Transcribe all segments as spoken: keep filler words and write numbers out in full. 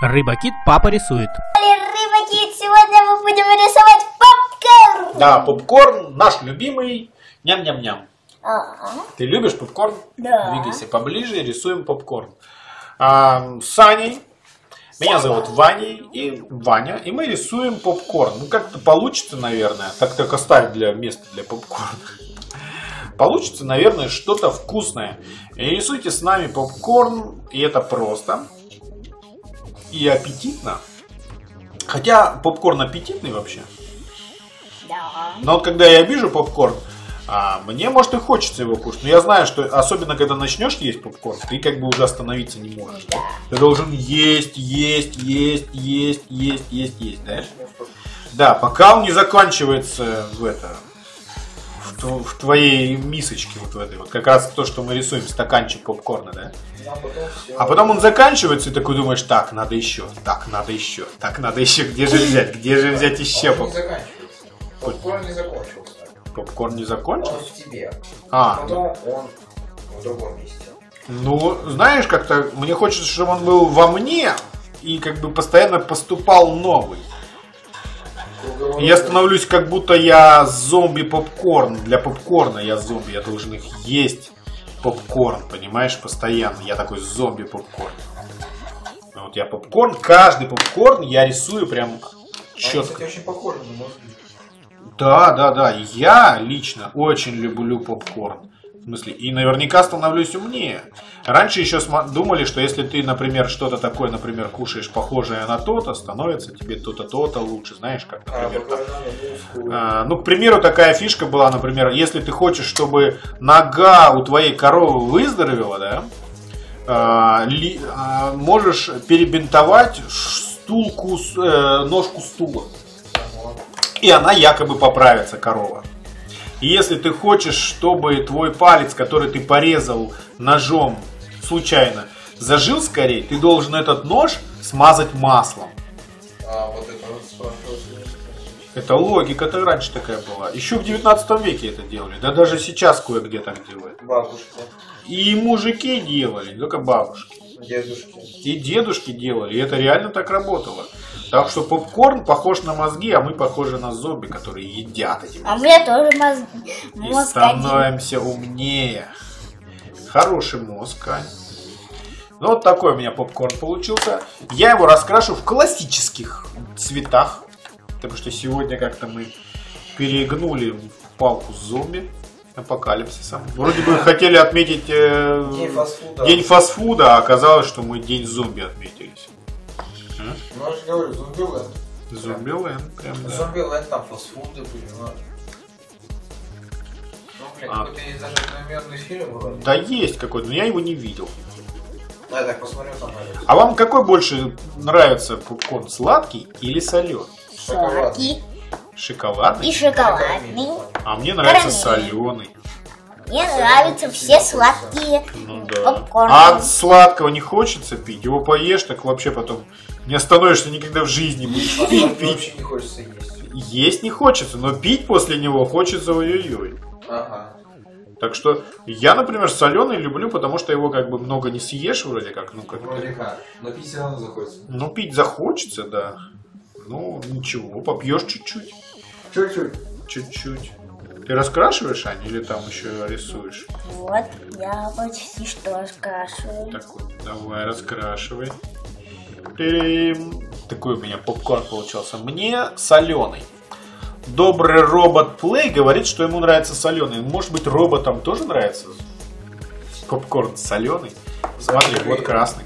Рыбакит папа рисует. Рыбакит, сегодня мы будем рисовать попкорн. Да, попкорн наш любимый. Ням-ням-ням. А-а. Ты любишь попкорн? Да. Двигайся поближе и рисуем попкорн. А, с Аней. Меня зовут Ваней и Ваня. И мы рисуем попкорн. Ну как-то получится, наверное. Так только оставить для места для попкорна. Получится, наверное, что-то вкусное. И рисуйте с нами попкорн. И это просто. И аппетитно. Хотя попкорн аппетитный вообще. Да. Но вот когда я вижу попкорн, а, мне, может, и хочется его кушать. Но я знаю, что особенно когда начнешь есть попкорн, ты как бы уже остановиться не можешь. Да. Ты должен есть, есть, есть, есть, есть, есть, есть, да? Да, пока он не заканчивается в это, в, в твоей мисочке вот в этой. Вот как раз то, что мы рисуем, стаканчик попкорна, да? А потом он заканчивается, и такой думаешь, так, надо еще, так, надо еще, так, надо еще, где же взять, где же взять еще попкорн? Попкорн не закончился. Попкорн не Он закончился? в тебе. А, Потом он в другом месте. ну, знаешь, как-то мне хочется, чтобы он был во мне и как бы постоянно поступал новый. И я становлюсь, как будто я зомби-попкорн. Для попкорна я зомби, я должен их есть. Попкорн, понимаешь, постоянно. Я такой зомби-попкорн. Вот я попкорн, каждый попкорн я рисую прям Он, четко. кстати, очень похож на мозги. Да, да, да. Я лично очень люблю попкорн. В смысле, и наверняка становлюсь умнее. Раньше еще думали, что если ты, например, что-то такое, например, кушаешь похожее на то-то, становится тебе то-то, то-то лучше. Знаешь, как, например, там, а, ну, к примеру, такая фишка была, например, если ты хочешь, чтобы нога у твоей коровы выздоровела, да, а, ли, а, можешь перебинтовать стулку, э, ножку стула. И она якобы поправится, корова. И если ты хочешь, чтобы твой палец, который ты порезал ножом случайно, зажил скорее, ты должен этот нож смазать маслом. А вот это вот спрашивалось. Это логика-то раньше такая была. Еще в девятнадцатом веке это делали. Да даже сейчас кое-где так делают. Бабушки, И мужики делали, не только бабушки. дедушки. И дедушки делали. И это реально так работало. Так что попкорн похож на мозги, а мы похожи на зомби, которые едят эти мозги. А у меня тоже мозг, И мозг один. становимся умнее. Хороший мозг, Ань. Ну вот такой у меня попкорн получился. Я его раскрашу в классических цветах. Потому что сегодня как-то мы перегнули палку с зомби апокалипсисом. Вроде бы хотели отметить э, День фастфуда. день фастфуда, а оказалось, что мы день зомби отметились. Ну, я же говорю, зомби-ленд. Зомби-ленд, прям, да. Зомби-ленд, там фастфуды были, ну. Ну, блин, А. какой-то есть даже одноименный фильм вроде. Да есть какой-то, но я его не видел. Ну, я так посмотрел там, наверное. А вам какой больше нравится попкорн, сладкий или соленый? Сладкий Шоколадный? и шоколадный. А мне нравится Карамель. соленый. Мне нравятся все сладкие Ну да. попкорны. А от сладкого не хочется пить? Его поешь, так вообще потом не остановишься никогда в жизни. Будешь А пить, сладкий пить. вообще не хочется есть. Есть не хочется, но пить после него хочется ой-ой-ой. Ага. Так что я, например, соленый люблю, потому что его как бы много не съешь вроде как. Ну, как Вроде как. Но пить все равно захочется. ну пить захочется, да. Ну, ничего, попьешь чуть-чуть. Чуть-чуть. Чуть-чуть. Ты раскрашиваешь, Аня, или там еще рисуешь? Вот, я почти что раскрашиваю. Так вот, давай, раскрашивай. Тырым. Такой у меня попкорн получился. Мне соленый. Добрый робот Плей говорит, что ему нравится соленый. Может быть, роботам тоже нравится попкорн соленый? Смотри, Да, вот и- красный.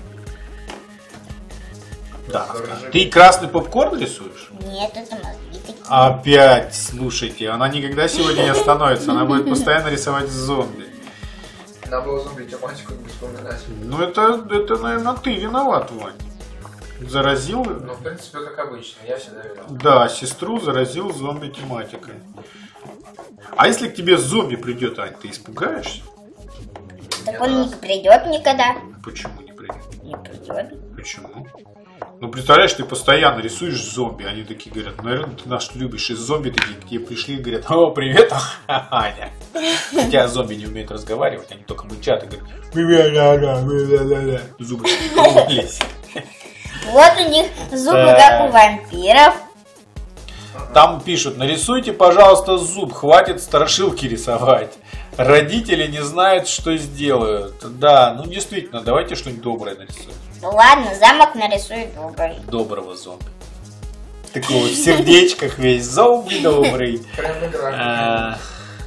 Да. Тоже. Ты красный попкорн рисуешь? Нет, это мозги такие. Опять, слушайте, она никогда сегодня не остановится. Она будет постоянно рисовать зомби. Надо было зомби-тематику не вспоминать. Ну, это, это, наверное, ты виноват, Вань. Заразил, Ну, в принципе, как обычно, я всегда видел. да, сестру заразил зомби-тематикой. А если к тебе зомби придет, Ань, ты испугаешься? Так он не придет никогда. Почему не придет? Не придет. Почему? Ну, представляешь, ты постоянно рисуешь зомби, они такие говорят, наверное, ты нас любишь, и зомби такие к тебе пришли и говорят, о, привет, Аня. Хотя зомби не умеют разговаривать, они только мычат и говорят, зубы лезь. Вот у них зубы, Так. как у вампиров. Там пишут, нарисуйте, пожалуйста, зуб, хватит страшилки рисовать. Родители не знают, что сделают. Да, ну действительно, давайте что-нибудь доброе нарисуем. Ну ладно, замок нарисует добрый. Доброго зомби. Такого в сердечках весь зомби добрый. Прям игра. А,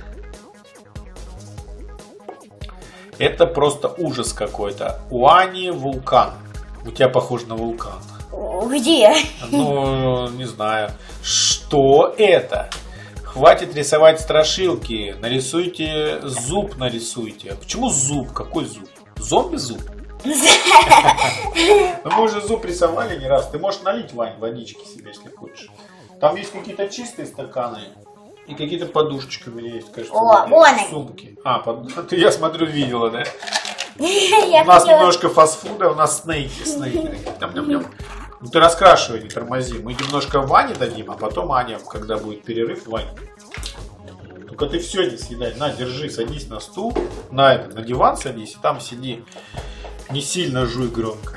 Это просто ужас какой-то. У Ани вулкан. У тебя похож на вулкан. Где? Ну, не знаю. Что это? Хватит рисовать страшилки. Нарисуйте зуб, нарисуйте. Почему зуб? Какой зуб? Зомби-зуб? Ну, мы уже зуб рисовали не раз. Ты можешь налить, Вань, водички себе, если хочешь. Там есть какие-то чистые стаканы. И какие-то подушечки у меня есть, кажется. О, вон они. Сумки. А, под... ты, я смотрю, видела, да? Я У нас хотела- немножко фастфуда, у нас снейки, снейки. Ням-ням-ням. Ну ты раскрашивай, не тормози. Мы немножко Ване дадим, а потом Аня, когда будет перерыв, Вань. Только ты все не съедай. На, держи, садись на стул, на это, на диван садись, и там сиди. Не сильно жуй громко.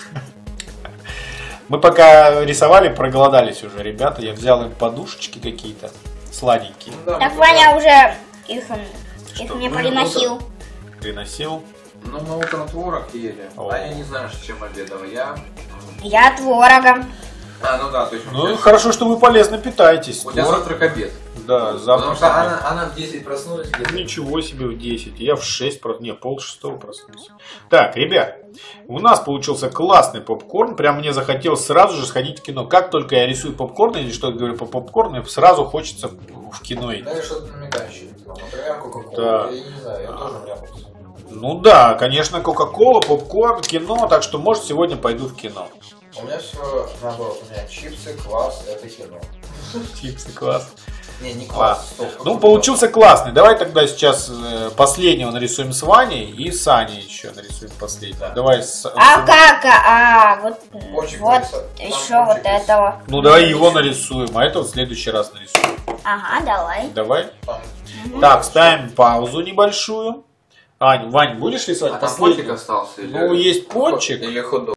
Мы пока рисовали, проголодались уже, ребята. Я взял им подушечки какие-то сладенькие. Ну, да, Так мы Ваня уже их, м, их Что? мне Ну, приносил. Приносил. Ну, мы утром творог ели. О. А я не знаю, с чем обедал. Я... Я творога. А, ну да, то есть... у Ну, тебя- хорошо, что вы полезно питаетесь. У тебя Творог- завтрак обед. Да, завтра. Потому что она, она в десять проснулась. где-то. Ничего себе в десять. Я в шесть, про- не, пол шестого проснулся. Так, ребят, у нас получился классный попкорн. Прям мне захотелось сразу же сходить в кино. Как только я рисую попкорн или что-то говорю по попкорну, мне сразу хочется в кино идти. Да, и что-то намекающее. Например, Кока-Кола. Да. Я не знаю, я тоже вляпался. Ну да, конечно, Кока-Кола, попкорн, кино. Так что, может, сегодня пойду в кино. У меня все наоборот. У меня чипсы, квас, это кино. Чипсы, класс. Не, не Класс. квас, стоп. Ну, получился классный. Давай тогда сейчас э, последнего нарисуем с Ваней и с Аней еще нарисуем последнего. Да. Давай с... А с- как? А, вот, Пончик вот нарисовать. Там еще вот пончик есть. этого. Ну, давай его нарисуем, а это в следующий раз нарисуем. Ага, давай. Давай. Там, Так, ставим паузу небольшую. Ань, Вань, будешь рисовать а там последний? пончик остался? Или... Ну, есть пончик. Или хот-дог.